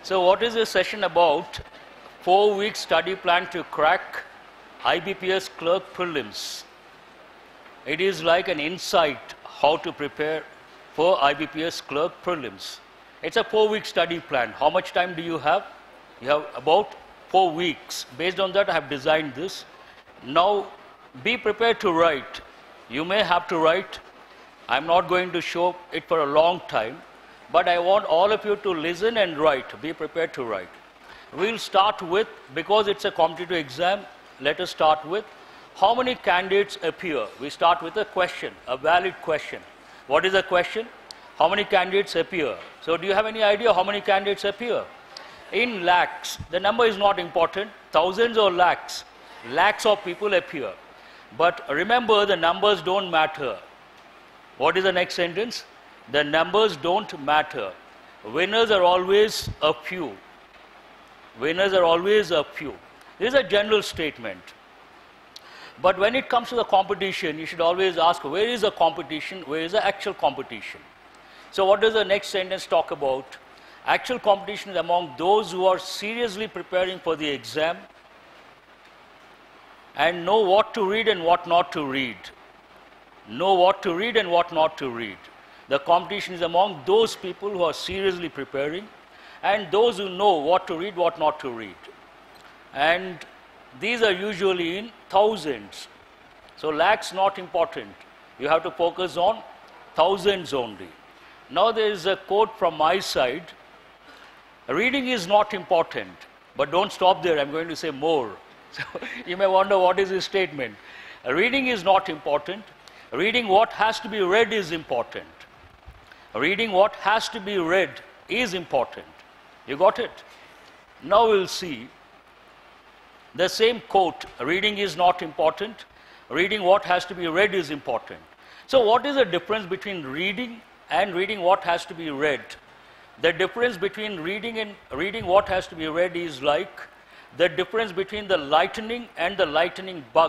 So what is this session about? 4-week study plan to crack IBPS clerk prelims. It is like an insight how to prepare for IBPS clerk prelims. It's a 4-week study plan. How much time do you have? You have about 4 weeks. Based on that, I have designed this. Now, be prepared to write. You may have to write. I'm not going to show it for a long time, but I want all of you to listen and write. Be prepared to write. We'll start with, because it's a competitive exam, let us start with how many candidates appear. We start with a question, a valid question. What is the question? How many candidates appear? So do you have any idea how many candidates appear? In lakhs. The number is not important. Thousands or lakhs. Lakhs of people appear. But remember, the numbers don't matter. What is the next sentence? The numbers don't matter. Winners are always a few. Winners are always a few. This is a general statement. But when it comes to the competition, you should always ask, where is the competition? Where is the actual competition? So what does the next sentence talk about? Actual competition is among those who are seriously preparing for the exam and know what to read and what not to read. Know what to read and what not to read. The competition is among those people who are seriously preparing and those who know what to read, what not to read. And these are usually in thousands. So lakhs not important. You have to focus on thousands only. Now there is a quote from my side. Reading is not important, but don't stop there. I'm going to say more. So you may wonder, what is this statement? Reading is not important. Reading what has to be read is important. Reading what has to be read is important. You got it? Now we'll see the same quote. Reading is not important. Reading what has to be read is important. So what is the difference between reading and reading what has to be read? The difference between reading and reading what has to be read is like the difference between the lightning and the lightning bug.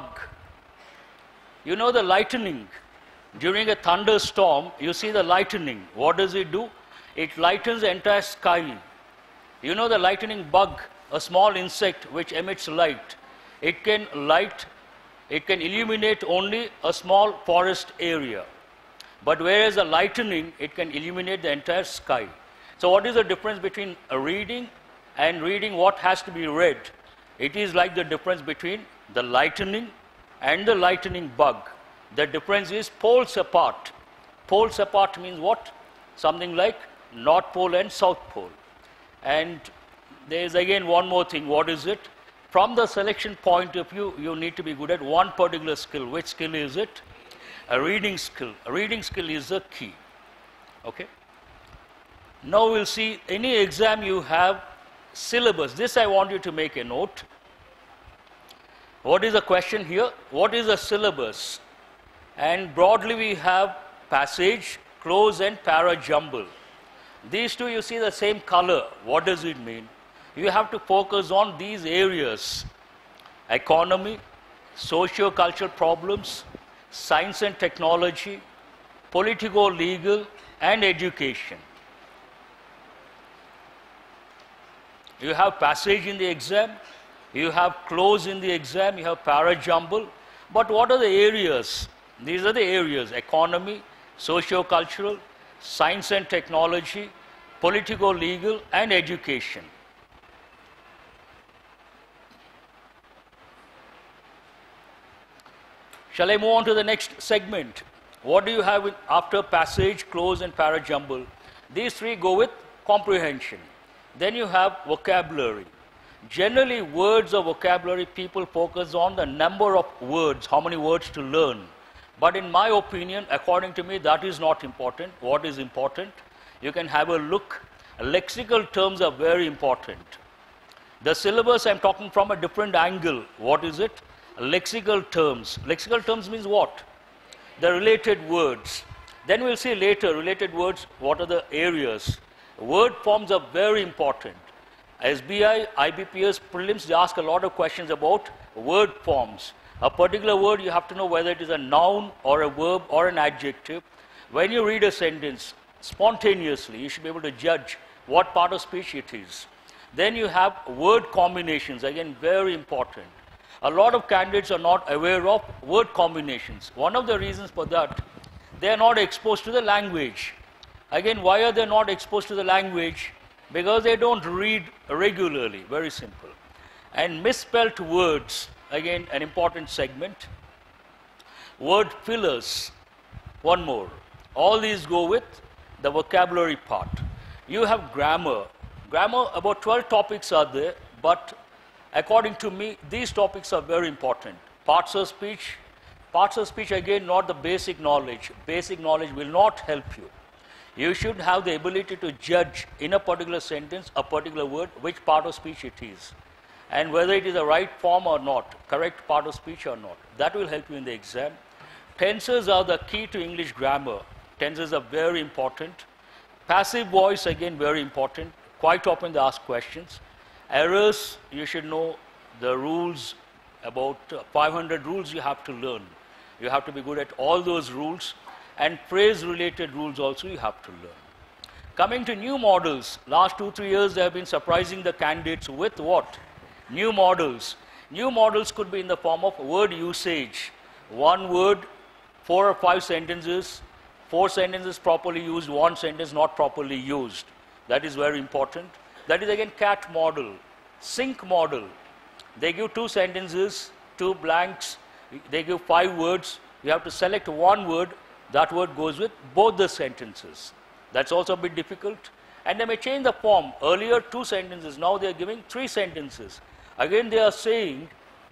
You know the lightning. During a thunderstorm, you see the lightning. What does it do? It lightens the entire sky. You know the lightning bug, a small insect which emits light. It can illuminate only a small forest area. But whereas the lightning, it can illuminate the entire sky. So what is the difference between reading and reading what has to be read? It is like the difference between the lightning and the lightning bug. The difference is poles apart. Poles apart means what? Something like North Pole and South Pole. And there is again one more thing. What is it? From the selection point of view, you need to be good at one particular skill. Which skill is it? A reading skill. A reading skill is the key. Okay? Now we'll see any exam you have syllabus. This I want you to make a note. What is the question here? What is the syllabus? And broadly we have passage, close and para jumble. These two you see the same color. What does it mean? You have to focus on these areas. Economy, socio-cultural problems, science and technology, politico-legal and education. You have passage in the exam, you have close in the exam, you have para jumble. But what are the areas? These are the areas: economy, socio-cultural, science and technology, politico-legal and education. Shall I move on to the next segment? What do you have after passage, close and para jumble? These three go with comprehension. Then you have vocabulary. Generally, words or vocabulary, people focus on the number of words, how many words to learn. But in my opinion, according to me, that is not important. What is important? You can have a look. Lexical terms are very important. The syllabus, I'm talking from a different angle. What is it? Lexical terms. Lexical terms means what? The related words. Then we'll see later, related words, what are the areas? Word forms are very important. SBI, IBPS, prelims, they ask a lot of questions about word forms. A particular word, you have to know whether it is a noun or a verb or an adjective. When you read a sentence, spontaneously, you should be able to judge what part of speech it is. Then you have word combinations, again very important. A lot of candidates are not aware of word combinations. One of the reasons for that, they are not exposed to the language. Again, why are they not exposed to the language? Because they don't read regularly, very simple. And misspelt words, again an important segment. Word fillers, one more. All these go with the vocabulary part. You have grammar. Grammar, about 12 topics are there, but according to me, these topics are very important. Parts of speech, again, not the basic knowledge. Basic knowledge will not help you. You should have the ability to judge in a particular sentence, a particular word, which part of speech it is, and whether it is the right form or not, correct part of speech or not. That will help you in the exam. Tenses are the key to English grammar. Tenses are very important. Passive voice, again, very important. Quite often they ask questions. Errors, you should know the rules, about 500 rules you have to learn. You have to be good at all those rules, and phrase-related rules also you have to learn. Coming to new models, last 2-3 years they have been surprising the candidates with what? New models. New models could be in the form of word usage. One word, 4 or 5 sentences, 4 sentences properly used, 1 sentence not properly used. That is very important. That is again CAT model. Sync model. They give 2 sentences, 2 blanks, they give 5 words. You have to select one word, that word goes with both the sentences. That's also a bit difficult. And they may change the form. Earlier 2 sentences, now they are giving 3 sentences. Again they are saying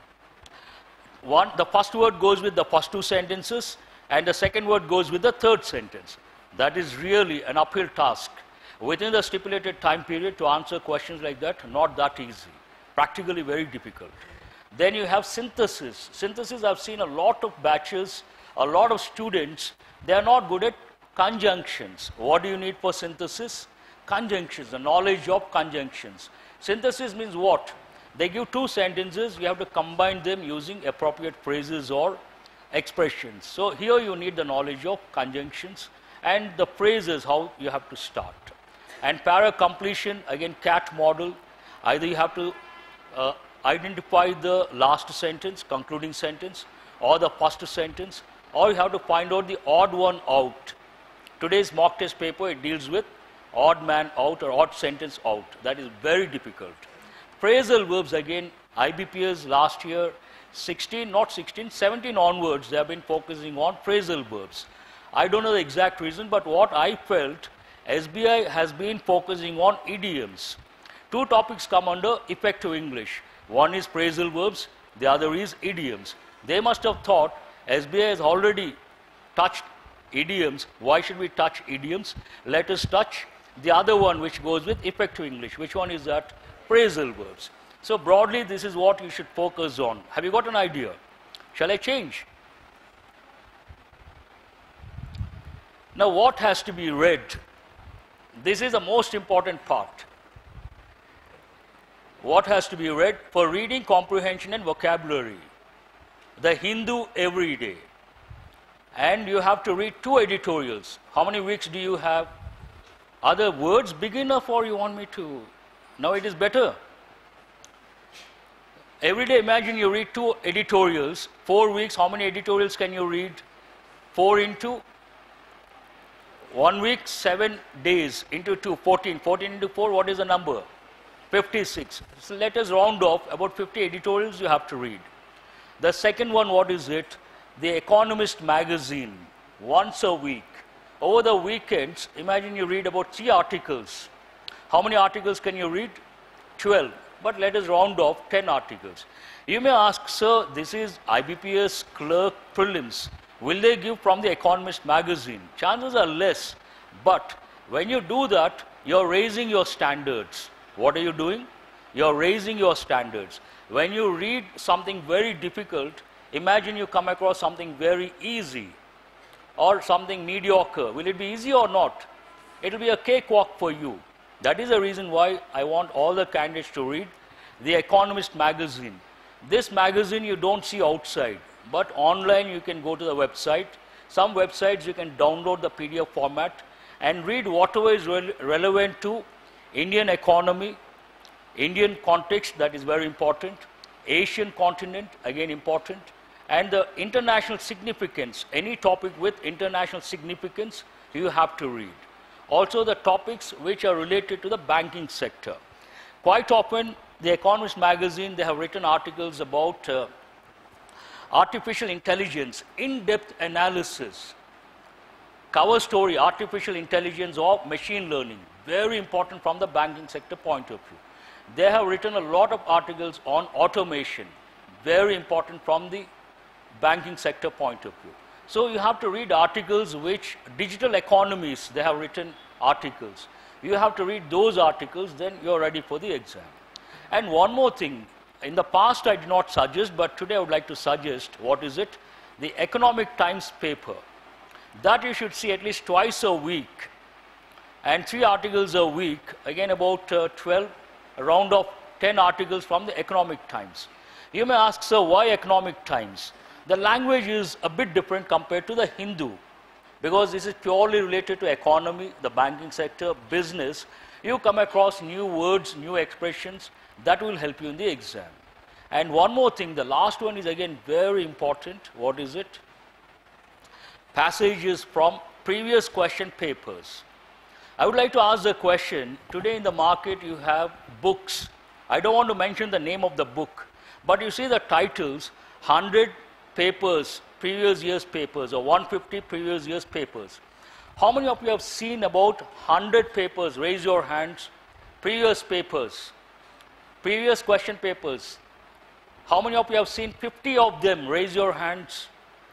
the first word goes with the first 2 sentences, and the second word goes with the third sentence. That is really an uphill task. Within the stipulated time period to answer questions like that, not that easy. Practically very difficult. Then you have synthesis. Synthesis, I've seen a lot of batches, a lot of students, they are not good at conjunctions. What do you need for synthesis? Conjunctions, the knowledge of conjunctions. Synthesis means what? They give 2 sentences, you have to combine them using appropriate phrases or expressions. So here you need the knowledge of conjunctions and the phrases, how you have to start. And para completion, again CAT model, either you have to identify the last sentence, concluding sentence, or the first sentence, or you have to find out the odd one out. Today's mock test paper, it deals with odd man out or odd sentence out. That is very difficult. Phrasal verbs, again, IBPS last year, 17 onwards, they have been focusing on phrasal verbs. I don't know the exact reason, but what I felt, SBI has been focusing on idioms. 2 topics come under effective English. One is phrasal verbs, the other is idioms. They must have thought SBI has already touched idioms. Why should we touch idioms? Let us touch the other one which goes with effective English. Which one is that? Phrasal verbs. So broadly, this is what you should focus on. Have you got an idea? Shall I change? Now, what has to be read? This is the most important part. What has to be read? For reading, comprehension and vocabulary. The Hindu every day. And you have to read 2 editorials. How many weeks do you have? Other words big enough, or you want me to? Now it is better. Every day, imagine you read 2 editorials. 4 weeks, how many editorials can you read? 4 into 1 week, 7 days into 2, 14. 14 into 4, what is the number? 56. So let us round off, about 50 editorials you have to read. The second one, what is it? The Economist magazine, once a week. Over the weekends, imagine you read about 3 articles. How many articles can you read? 12. But let us round off 10 articles. You may ask, sir, this is IBPS clerk prelims. Will they give from the Economist magazine? Chances are less. But when you do that, you're raising your standards. What are you doing? You're raising your standards. When you read something very difficult, imagine you come across something very easy or something mediocre. Will it be easy or not? It will be a cakewalk for you. That is the reason why I want all the candidates to read the Economist magazine. This magazine you don't see outside, but online you can go to the website. Some websites you can download the PDF format and read whatever is relevant to Indian economy, Indian context, that is very important. Asian continent, again important. And the international significance, any topic with international significance, you have to read. Also the topics which are related to the banking sector. Quite often, the Economist magazine, they have written articles about artificial intelligence, in-depth analysis, cover story, artificial intelligence or machine learning, very important from the banking sector point of view. They have written a lot of articles on automation, very important from the banking sector point of view. So you have to read articles which digital economies, they have written articles. You have to read those articles, then you're ready for the exam. And one more thing, in the past I did not suggest, but today I would like to suggest, what is it? The Economic Times paper. That you should see at least twice a week, and 3 articles a week, again about 12, a round of 10 articles from the Economic Times. You may ask, sir, why Economic Times? The language is a bit different compared to the Hindu, because this is purely related to economy, the banking sector, business. You come across new words, new expressions, that will help you in the exam. And one more thing, the last one is again very important. What is it? Passages from previous question papers. I would like to ask the question, today in the market you have books. I don't want to mention the name of the book, but you see the titles, 100 papers, previous year's papers, or 150 previous year's papers. How many of you have seen about 100 papers? Raise your hands. Previous papers, previous question papers. How many of you have seen 50 of them? Raise your hands.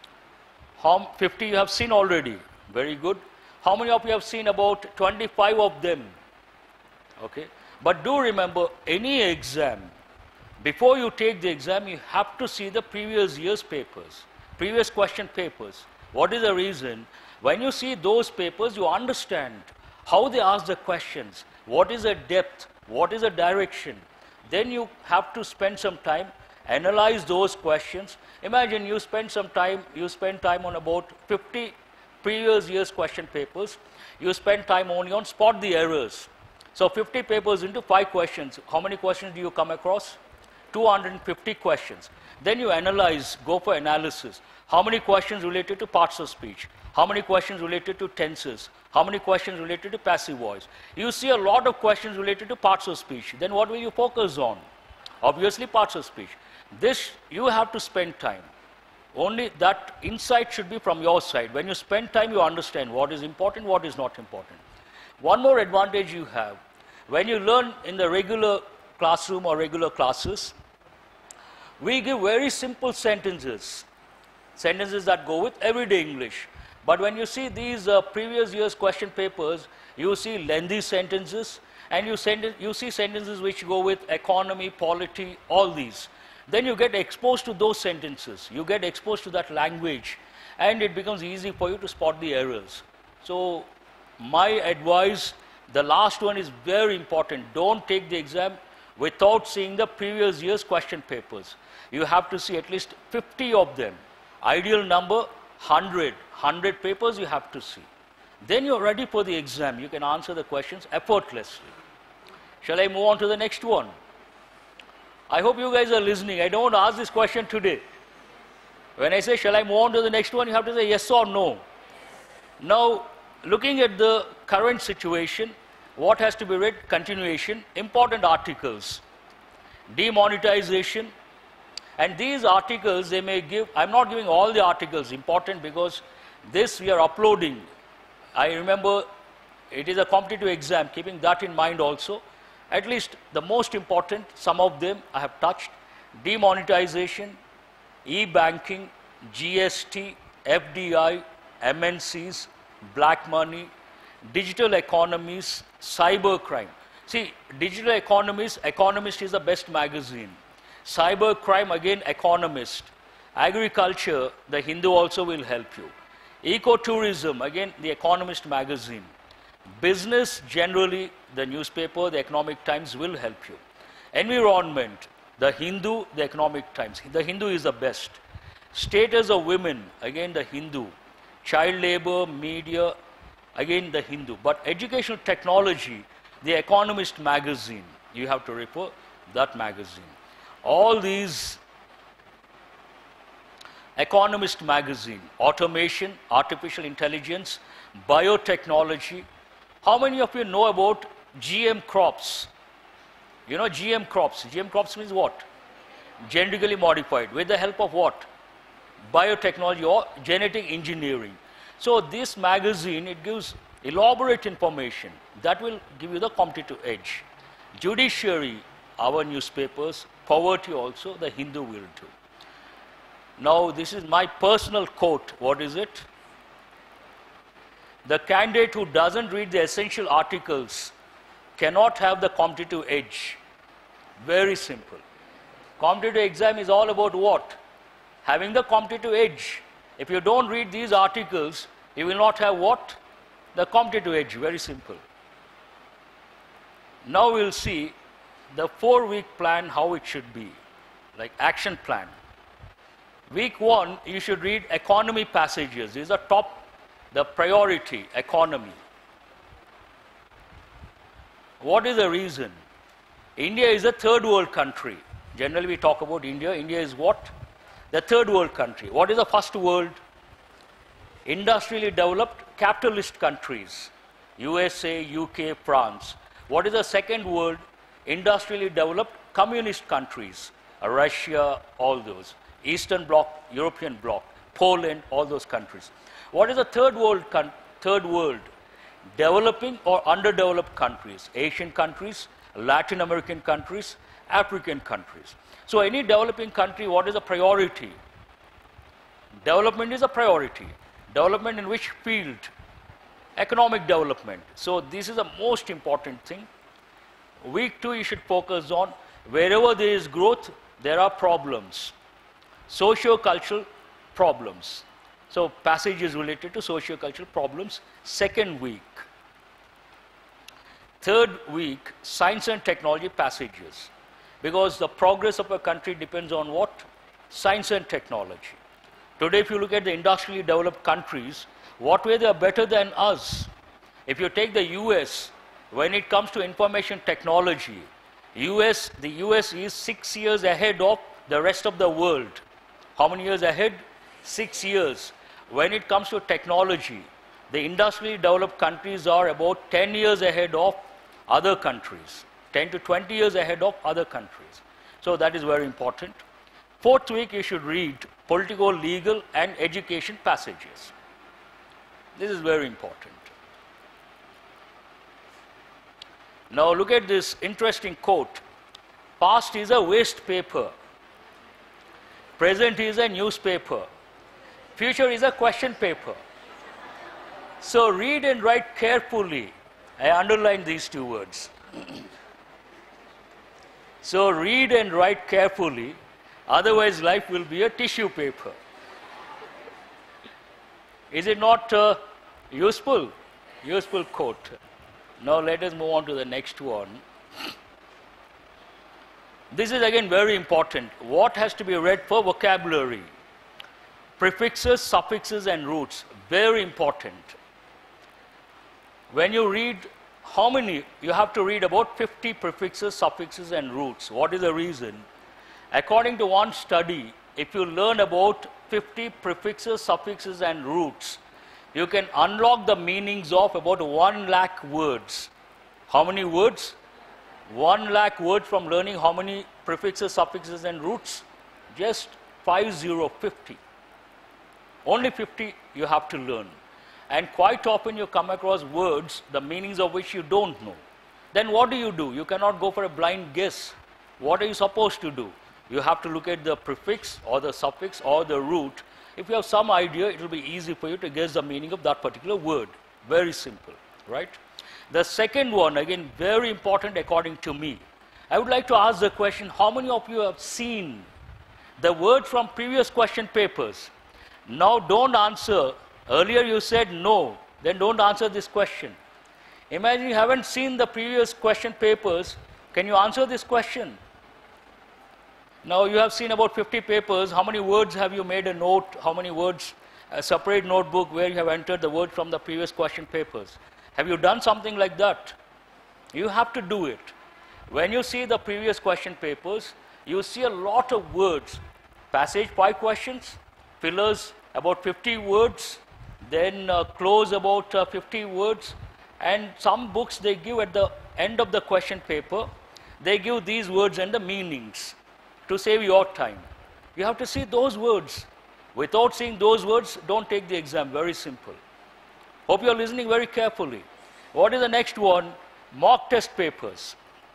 50 you have seen already. Very good. How many of you have seen about 25 of them? Okay. But do remember, any exam, before you take the exam, you have to see the previous year's papers, previous question papers. What is the reason? When you see those papers, you understand how they ask the questions, what is the depth, what is the direction. Then you have to spend some time, analyze those questions. Imagine you spend time on about 50 previous year's question papers. You spend time only on spot the errors. So 50 papers into 5 questions. How many questions do you come across? 250 questions. Then you analyze, go for analysis. How many questions related to parts of speech? How many questions related to tenses? How many questions related to passive voice? You see a lot of questions related to parts of speech. Then what will you focus on? Obviously parts of speech. This you have to spend time. Only that insight should be from your side. When you spend time, you understand what is important, what is not important. One more advantage you have, when you learn in the regular classroom or regular classes, we give very simple sentences, sentences that go with everyday English. But when you see these previous year's question papers, you see lengthy sentences, and you see sentences which go with economy, polity, all these. Then you get exposed to those sentences, you get exposed to that language, and it becomes easy for you to spot the errors. So my advice, the last one is very important. Don't take the exam without seeing the previous year's question papers. You have to see at least 50 of them. Ideal number, 100. 100 papers you have to see. Then you're ready for the exam. You can answer the questions effortlessly. Shall I move on to the next one? I hope you guys are listening. I don't want to ask this question today. When I say, shall I move on to the next one, you have to say yes or no. Now, looking at the current situation, what has to be read? Continuation, important articles, demonetization, and these articles they may give, I'm not giving all the articles, important because this we are uploading. I remember it is a competitive exam, keeping that in mind also. At least the most important, some of them I have touched: demonetization, e-banking, GST, FDI, MNCs, black money, digital economies, cybercrime. See, digital economies, Economist is the best magazine. Cybercrime, again, Economist. Agriculture, the Hindu also will help you. Ecotourism, again, the Economist magazine. Business, generally, the newspaper, the Economic Times will help you. Environment, the Hindu, the Economic Times. The Hindu is the best. Status of women, again, the Hindu. Child labor, media, again, the Hindu. But educational technology, the Economist magazine. you have to refer that magazine. All these Economist magazine, automation, artificial intelligence, biotechnology. How many of you know about GM crops? You know GM crops. GM crops means what? Genetically modified. With the help of what? Biotechnology or genetic engineering. So this magazine, it gives elaborate information that will give you the competitive edge. Judiciary, our newspapers, poverty also, the Hindu will do. Now this is my personal quote. What is it? The candidate who doesn't read the essential articles cannot have the competitive edge. Very simple. Competitive exam is all about what? Having the competitive edge. If you don't read these articles, you will not have what? The competitive edge. Very simple. Now we'll see the 4-week plan, how it should be, like action plan. Week 1, you should read economy passages. These are top, the priority, economy. What is the reason? India is a third world country. Generally we talk about India. India is what? The third world country. What is the first world? Industrially developed capitalist countries. USA, UK, France. What is the second world? Industrially developed communist countries. Russia, all those. Eastern Bloc, European Bloc, Poland, all those countries. What is the third world? Developing or underdeveloped countries. Asian countries, Latin American countries, African countries. So any developing country, what is the priority? Development is a priority. Development in which field? Economic development. So this is the most important thing. Week 2, you should focus on wherever there is growth, there are problems. Socio-cultural problems. So passages related to socio-cultural problems. Second week. Third week, science and technology passages. Because the progress of a country depends on what? Science and technology. Today, if you look at the industrially developed countries, what way they are better than us? If you take the US, when it comes to information technology, the US is 6 years ahead of the rest of the world. How many years ahead? 6 years. When it comes to technology, the industrially developed countries are about 10 years ahead of other countries. 10 to 20 years ahead of other countries. So that is very important. Fourth week, you should read political, legal, and education passages. This is very important. Now look at this interesting quote. Past is a waste paper. Present is a newspaper. Future is a question paper. So read and write carefully. I underline these two words. So read and write carefully, otherwise life will be a tissue paper. Is it not useful? Useful quote. Now let us move on to the next one. This is again very important. What has to be read for vocabulary? Prefixes, suffixes and roots. Very important. When you read, how many? You have to read about 50 prefixes, suffixes and roots. What is the reason? According to one study, if you learn about 50 prefixes, suffixes and roots, you can unlock the meanings of about 1 lakh words. How many words? 1 lakh words from learning how many prefixes, suffixes and roots? Just 50. Only 50 you have to learn. And quite often you come across words, the meanings of which you don't know. Then what do? You cannot go for a blind guess. What are you supposed to do? You have to look at the prefix or the suffix or the root. If you have some idea, it will be easy for you to guess the meaning of that particular word. Very simple, right? The second one, again, very important according to me. I would like to ask the question, how many of you have seen the word from previous question papers? Now don't answer. Earlier you said no, then don't answer this question. Imagine you haven't seen the previous question papers. Can you answer this question? Now you have seen about 50 papers. How many words have you made a note? How many words, a separate notebook where you have entered the word from the previous question papers? Have you done something like that? You have to do it. When you see the previous question papers, you see a lot of words. Passage 5 questions, fillers about 50 words, then close about 50 words, and some books they give at the end of the question paper, they give these words and the meanings to save your time. You have to see those words. Without seeing those words, don't take the exam. Very simple. Hope you're listening very carefully. What is the next one? Mock test papers.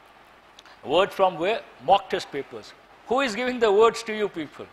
Word from where? Mock test papers. Who is giving the words to you people?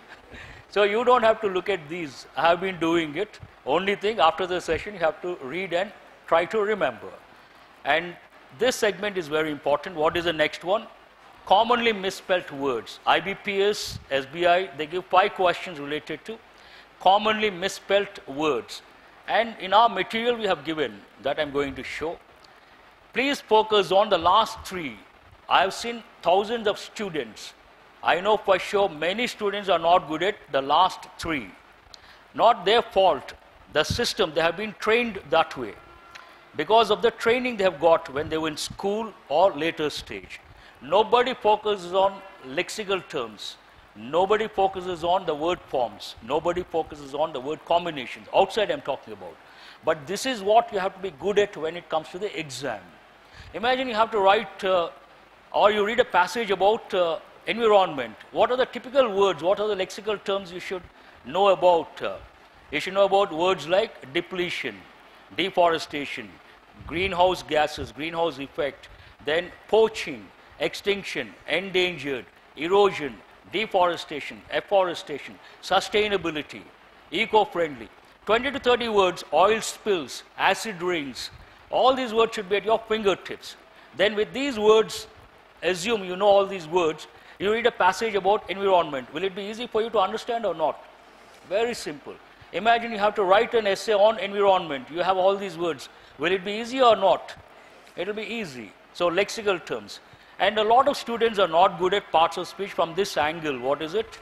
So you don't have to look at these. I have been doing it. Only thing, after the session, you have to read and try to remember. And this segment is very important. What is the next one? Commonly misspelled words. IBPS, SBI, they give 5 questions related to commonly misspelled words. And in our material we have given, that I'm going to show. Please focus on the last 3. I have seen thousands of students. I know for sure many students are not good at the last 3. Not their fault. The system, they have been trained that way. Because of the training they have got when they were in school or later stage. Nobody focuses on lexical terms. Nobody focuses on the word forms. Nobody focuses on the word combinations. Outside I'm talking about. But this is what you have to be good at when it comes to the exam. Imagine you have to write or you read a passage about environment. What are the typical words? What are the lexical terms you should know about? You should know about words like depletion, deforestation, greenhouse gases, greenhouse effect, then poaching, extinction, endangered, erosion, deforestation, afforestation, sustainability, eco-friendly. 20 to 30 words, oil spills, acid rains, all these words should be at your fingertips. Then with these words, assume you know all these words, you read a passage about environment. Will it be easy for you to understand or not? Very simple. Imagine you have to write an essay on environment. You have all these words. Will it be easy or not? It will be easy. So lexical terms. And a lot of students are not good at parts of speech from this angle. What is it?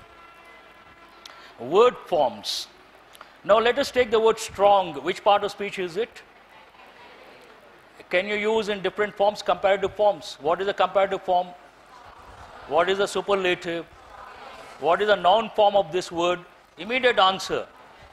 Word forms. Now let us take the word strong. Which part of speech is it? Can you use in different forms, comparative forms? What is a comparative form? What is a superlative? What is a noun form of this word? Immediate answer.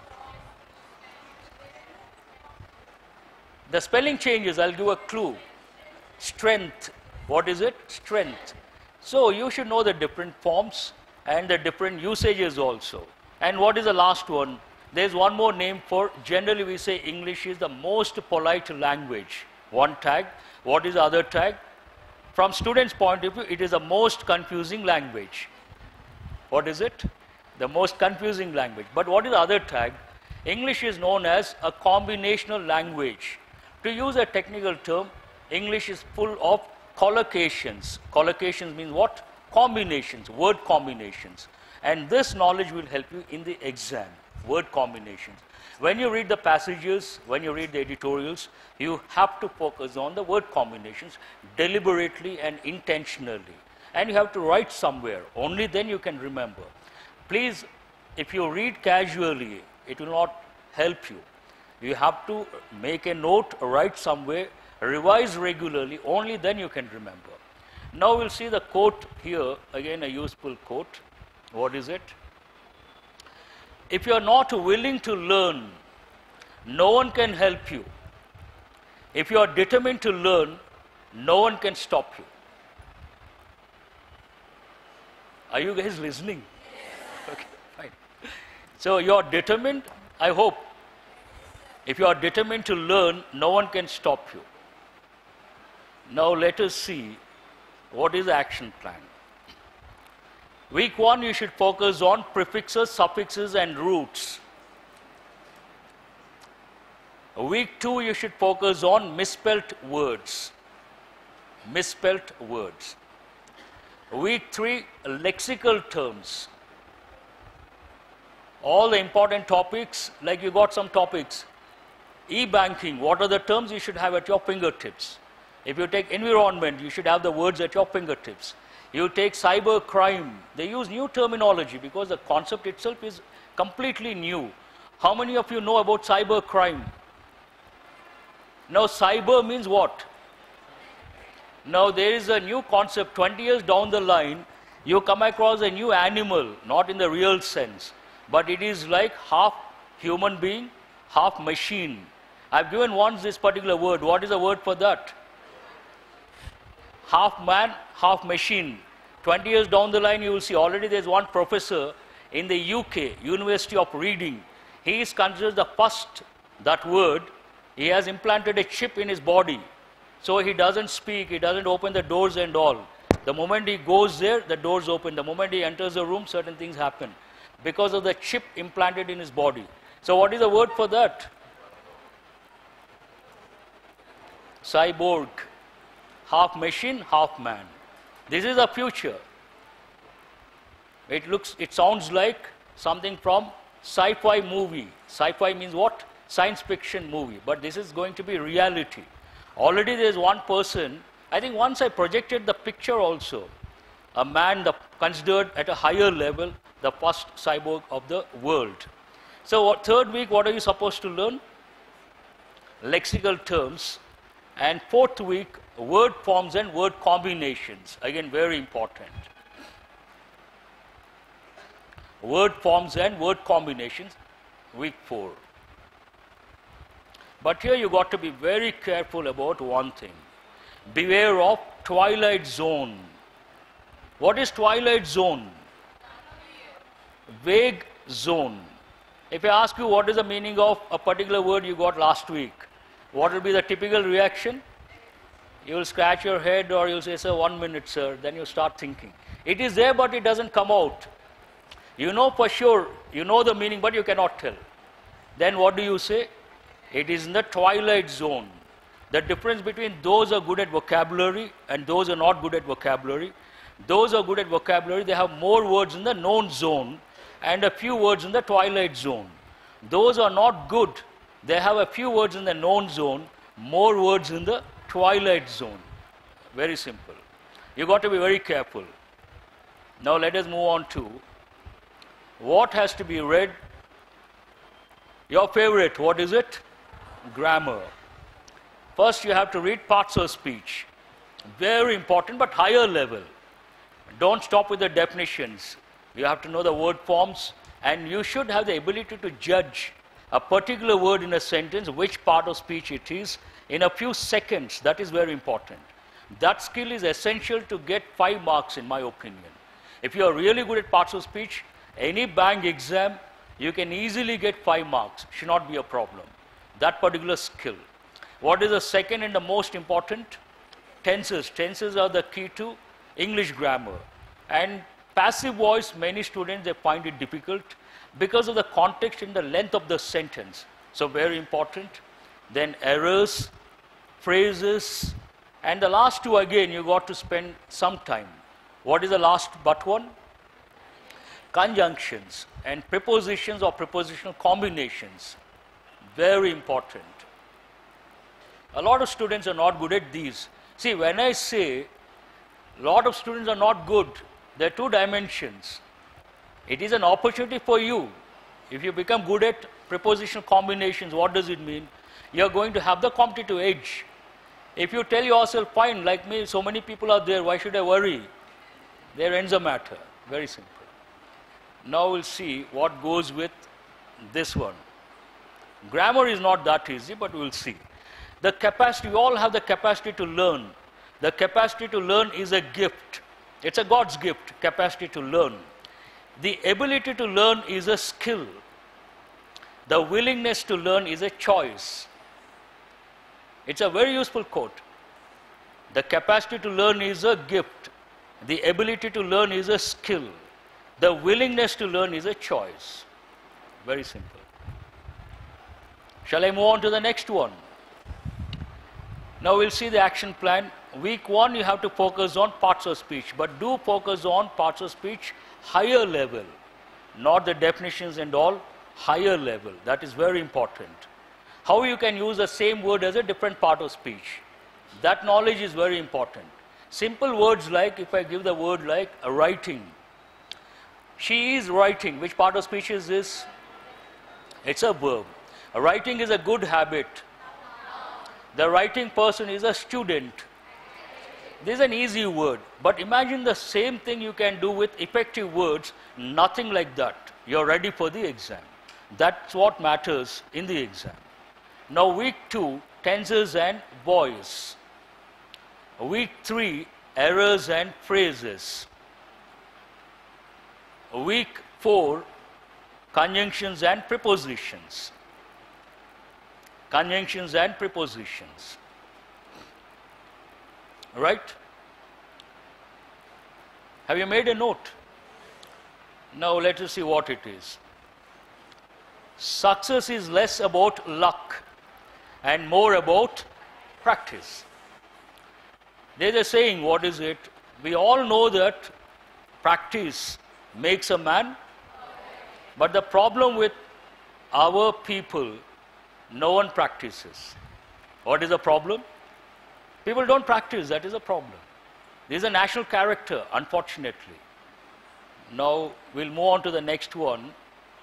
The spelling changes. I'll give a clue. Strength. What is it? Strength. So you should know the different forms and the different usages also. And what is the last one? There's one more name for, generally we say English is the most polite language. One tag. What is the other tag? From students' point of view, it is the most confusing language. What is it? The most confusing language. But what is the other tag? English is known as a combinational language. To use a technical term, English is full of collocations. Collocations means what? Combinations, word combinations. And this knowledge will help you in the exam, word combinations. When you read the passages, when you read the editorials, you have to focus on the word combinations deliberately and intentionally. And you have to write somewhere. Only then you can remember. Please, if you read casually, it will not help you. You have to make a note, write somewhere, revise regularly, only then you can remember. Now we'll see the quote here, again a useful quote. What is it? If you are not willing to learn, no one can help you. If you are determined to learn, no one can stop you. Are you guys listening? Okay, fine. So you are determined, I hope. If you are determined to learn, no one can stop you. Now let us see what is the action plan. Week 1, you should focus on prefixes, suffixes and roots. Week 2, you should focus on misspelt words. Misspelt words. Week 3, lexical terms. All the important topics, like you got some topics. E-banking, what are the terms you should have at your fingertips? If you take environment, you should have the words at your fingertips. You take cyber crime, they use new terminology because the concept itself is completely new. How many of you know about cyber crime? Now cyber means what? Now there is a new concept. 20 years down the line, you come across a new animal, not in the real sense, but it is like half human being, half machine. I've given once this particular word. What is the word for that? Half man, half machine. 20 years down the line, you will see already there's one professor in the UK, University of Reading. He is considered the first, that word. He has implanted a chip in his body. So he doesn't speak, he doesn't open the doors and all. The moment he goes there, the doors open. The moment he enters the room, certain things happen because of the chip implanted in his body. So what is the word for that? Cyborg. Half machine, half man. This is the future. It sounds like something from sci-fi movie. Sci-fi means what? Science fiction movie. But this is going to be reality. Already there is one person, I think once I projected the picture also, a man considered at a higher level, the first cyborg of the world. So third week, what are you supposed to learn? Lexical terms. And fourth week, word forms and word combinations. Again, very important. Word forms and word combinations, week 4. But here you got to be very careful about one thing. Beware of twilight zone. What is twilight zone? Vague zone. If I ask you what is the meaning of a particular word you got last week, what will be the typical reaction? You will scratch your head or you will say, sir, 1 minute, sir. Then you start thinking. It is there, but it doesn't come out. You know for sure, you know the meaning, but you cannot tell. Then what do you say? It is in the twilight zone. The difference between those who are good at vocabulary and those who are not good at vocabulary. Those who are good at vocabulary, they have more words in the known zone and a few words in the twilight zone. Those who are not good, they have a few words in the known zone, more words in the twilight zone. Very simple. You got to be very careful. Now let us move on to what has to be read. Your favorite, what is it? Grammar. First, you have to read parts of speech. Very important, but higher level. Don't stop with the definitions. You have to know the word forms, and you should have the ability to judge a particular word in a sentence, which part of speech it is, in a few seconds. That is very important. That skill is essential to get 5 marks, in my opinion. If you are really good at parts of speech, any bank exam, you can easily get 5 marks. Should not be a problem. That particular skill. What is the second and the most important? Tenses. Tenses are the key to English grammar. And passive voice, many students, they find it difficult because of the context and the length of the sentence. So very important. Then errors, phrases, and the last two again you got to spend some time. What is the last but one? Conjunctions and prepositions or prepositional combinations. Very important. A lot of students are not good at these. See, when I say a lot of students are not good, there are 2 dimensions. It is an opportunity for you. If you become good at prepositional combinations, what does it mean? You are going to have the competitive edge. If you tell yourself, fine, like me, so many people are there, why should I worry? There ends the matter. Very simple. Now we'll see what goes with this one. Grammar is not that easy, but we'll see. The capacity, we all have the capacity to learn. The capacity to learn is a gift. It's a God's gift, capacity to learn. The ability to learn is a skill. The willingness to learn is a choice. It's a very useful quote. The capacity to learn is a gift. The ability to learn is a skill. The willingness to learn is a choice. Very simple. Shall I move on to the next one? Now we'll see the action plan. Week 1, you have to focus on parts of speech, but do focus on parts of speech higher level, not the definitions and all, higher level. That is very important. How you can use the same word as a different part of speech. That knowledge is very important. Simple words like, if I give the word like writing. She is writing. Which part of speech is this? It's a verb. Writing is a good habit. The writing person is a student. This is an easy word, but imagine the same thing you can do with effective words, nothing like that. You're ready for the exam. That's what matters in the exam. Now week 2, tenses and voice. Week 3, errors and phrases. Week 4, conjunctions and prepositions. Conjunctions and prepositions. Right? Have you made a note? Now let us see what it is. Success is less about luck and more about practice. There's a saying, what is it? We all know that practice makes a man, but the problem with our people, no one practices. What is the problem? People don't practice, that is a problem. This is a national character, unfortunately. Now we'll move on to the next one.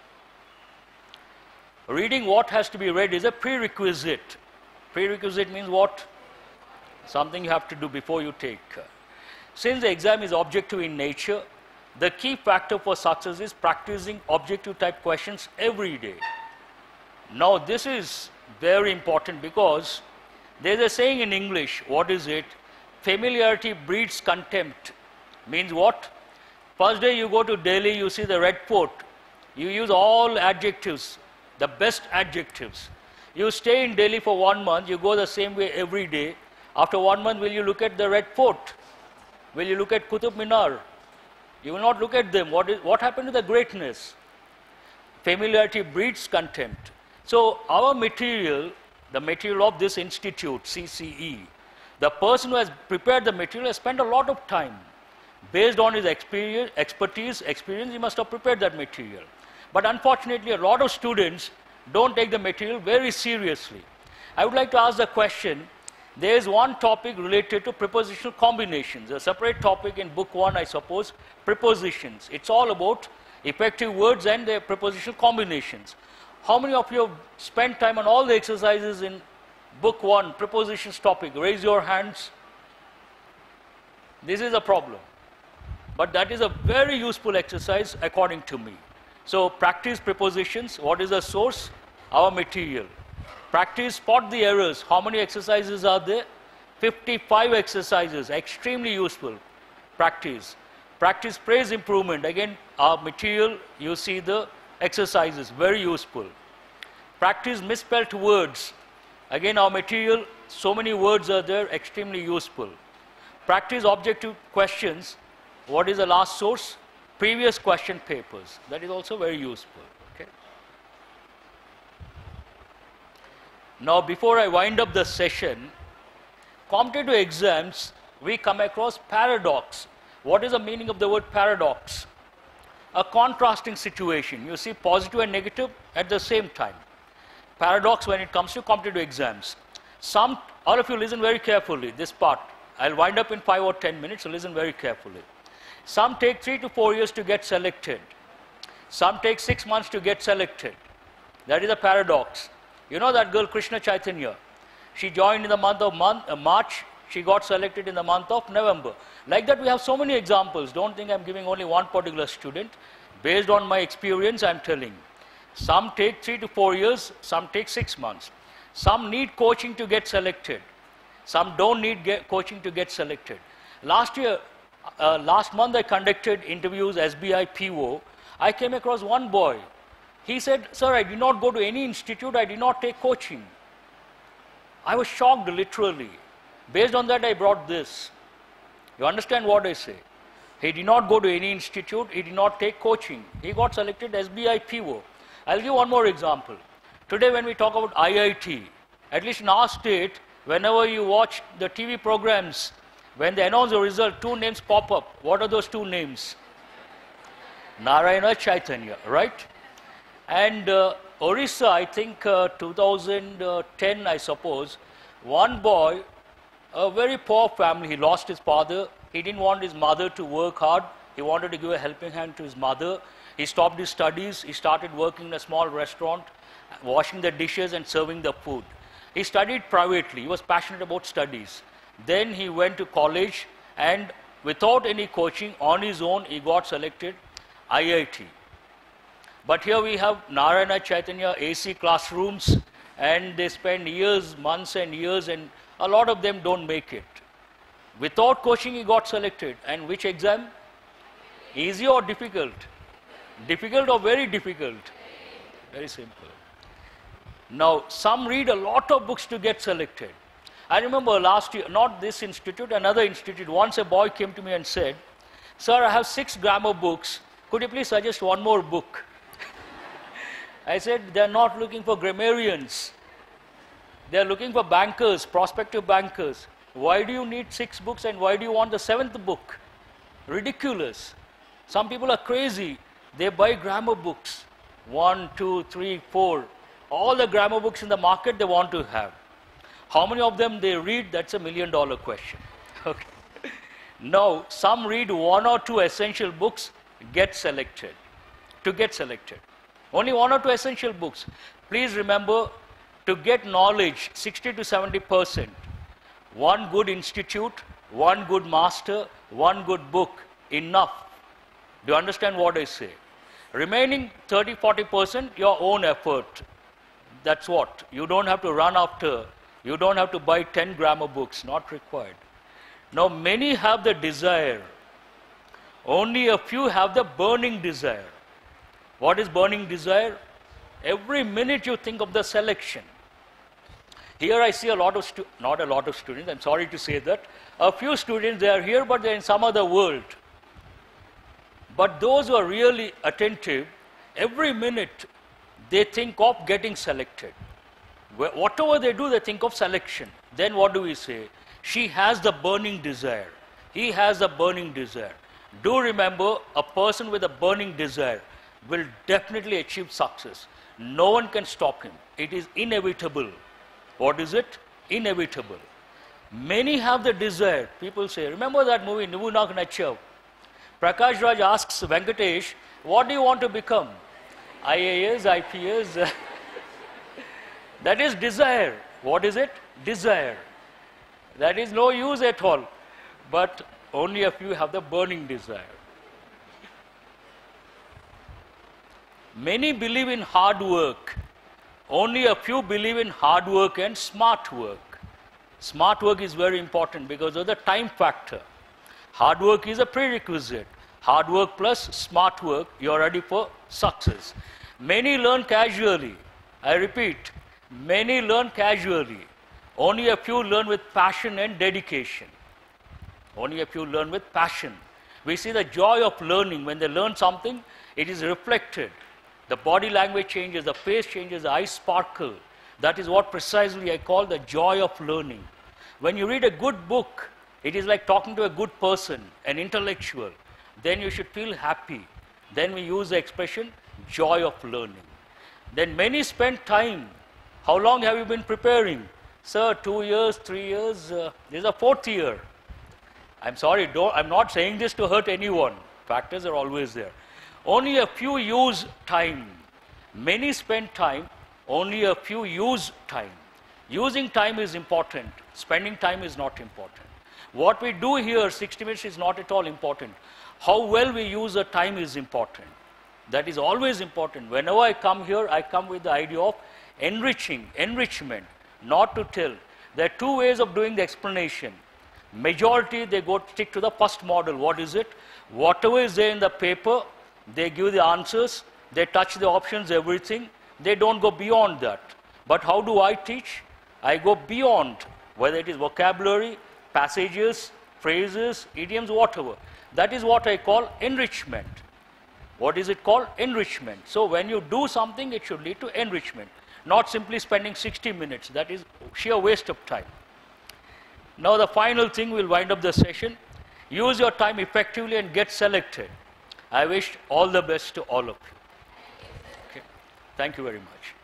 Reading what has to be read is a prerequisite. Prerequisite means what? Something you have to do before you take. Since the exam is objective in nature, the key factor for success is practicing objective type questions every day. Now this is very important because there's a saying in English, what is it? Familiarity breeds contempt. Means what? First day you go to Delhi, you see the Red Fort. You use all adjectives, the best adjectives. You stay in Delhi for 1 month, you go the same way every day. After 1 month, will you look at the Red Fort? Will you look at Qutub Minar? You will not look at them. What happened to the greatness? Familiarity breeds contempt. So our material, the material of this institute, CCE, the person who has prepared the material has spent a lot of time. Based on his expertise, he must have prepared that material. But unfortunately, a lot of students don't take the material very seriously. I would like to ask the question, there is one topic related to prepositional combinations, a separate topic in book 1, I suppose, prepositions. It's all about effective words and their prepositional combinations. How many of you have spent time on all the exercises in book 1, prepositions topic? Raise your hands. This is a problem. But that is a very useful exercise according to me. So practice prepositions. What is the source? Our material. Practice, spot the errors. How many exercises are there? 55 exercises. Extremely useful. Practice. Practice phrase improvement. Again, our material, you see the exercises. Very useful. Practice misspelled words. Again, our material, so many words are there. Extremely useful. Practice objective questions. What is the last source? Previous question papers. That is also very useful. Okay. Now, before I wind up the session, competitive exams, we come across paradox. What is the meaning of the word paradox? A contrasting situation. You see positive and negative at the same time. Paradox when it comes to competitive exams. All of you listen very carefully, this part. I'll wind up in 5 or 10 minutes, so listen very carefully. Some take 3 to 4 years to get selected. Some take 6 months to get selected. That is a paradox. You know that girl Krishna Chaitanya? She joined in the month of March. She got selected in the month of November. Like that, we have so many examples. Don't think I'm giving only one particular student. Based on my experience, I'm telling. Some take 3 to 4 years. Some take 6 months. Some need coaching to get selected. Some don't need coaching to get selected. Last month I conducted interviews SBI PO. I came across one boy. He said, "Sir, I did not go to any institute. I did not take coaching." I was shocked, literally. Based on that, I brought this. You understand what I say? He did not go to any institute. He did not take coaching. He got selected SBI PO. I'll give one more example. Today, when we talk about IIT, at least in our state, whenever you watch the TV programs, when they announce the result, 2 names pop up. What are those 2 names? Narayana Chaitanya, right? And Orissa, I think 2010, I suppose, one boy, a very poor family, he lost his father. He didn't want his mother to work hard. He wanted to give a helping hand to his mother. He stopped his studies. He started working in a small restaurant, washing the dishes and serving the food. He studied privately. He was passionate about studies. Then he went to college, and without any coaching, on his own, he got selected IIT. But here we have Narayana Chaitanya AC classrooms, and they spend years, months and years, and a lot of them don't make it. Without coaching, he got selected. And which exam? Easy or difficult? Difficult or very difficult? Very simple. Now, some read a lot of books to get selected. I remember last year, not this institute, another institute, once a boy came to me and said, "Sir, I have 6 grammar books. Could you please suggest one more book?" I said, "They're not looking for grammarians. They're looking for bankers, prospective bankers. Why do you need 6 books, and why do you want the 7th book? Ridiculous. Some people are crazy. They buy grammar books. 1, 2, 3, 4. All the grammar books in the market they want to have. How many of them they read? That's $1 million question." Okay. Now, some read 1 or 2 essential books, get selected. To get selected. Only 1 or 2 essential books. Please remember, to get knowledge, 60 to 70%. One good institute, one good master, one good book, enough. Do you understand what I say? Remaining 30, 40%, your own effort. That's what. You don't have to run after. You don't have to buy 10 grammar books, not required. Now, many have the desire. Only a few have the burning desire. What is burning desire? Every minute you think of the selection. Here I see a lot of, not a lot of students, I'm sorry to say that. A few students, they are here, but they're in some other world. But those who are really attentive, every minute they think of getting selected. Whatever they do, they think of selection. Then what do we say? She has the burning desire. He has the burning desire. Do remember, a person with a burning desire will definitely achieve success. No one can stop him. It is inevitable. What is it? Inevitable. Many have the desire. People say, remember that movie, Nuvu Nak Nachav? Prakash Raj asks Venkatesh, what do you want to become? IAS, IPS? That is desire. What is it? Desire. That is no use at all. But only a few have the burning desire. Many believe in hard work. Only a few believe in hard work and smart work. Smart work is very important because of the time factor. Hard work is a prerequisite. Hard work plus smart work, you are ready for success. Many learn casually. I repeat, many learn casually. Only a few learn with passion and dedication. Only a few learn with passion. We see the joy of learning. When they learn something, it is reflected. The body language changes, the face changes, the eyes sparkle. That is what precisely I call the joy of learning. When you read a good book, it is like talking to a good person, an intellectual. Then you should feel happy. Then we use the expression, joy of learning. Then many spend time. How long have you been preparing? Sir, 2 years, 3 years, this is the 4th year. I'm sorry, I'm not saying this to hurt anyone. Factors are always there. Only a few use time. Many spend time, only a few use time. Using time is important. Spending time is not important. What we do here, 60 minutes, is not at all important. How well we use the time is important. That is always important. Whenever I come here, I come with the idea of enrichment, not to tell. There are 2 ways of doing the explanation. Majority, they stick to the first model. What is it? Whatever is there in the paper, they give the answers, they touch the options, everything. They don't go beyond that. But how do I teach? I go beyond, whether it is vocabulary, passages, phrases, idioms, whatever. That is what I call enrichment. What is it called? Enrichment. So when you do something, it should lead to enrichment. Not simply spending 60 minutes. That is sheer waste of time. Now the final thing, we'll wind up the session. Use your time effectively and get selected. I wish all the best to all of you. Okay. Thank you very much.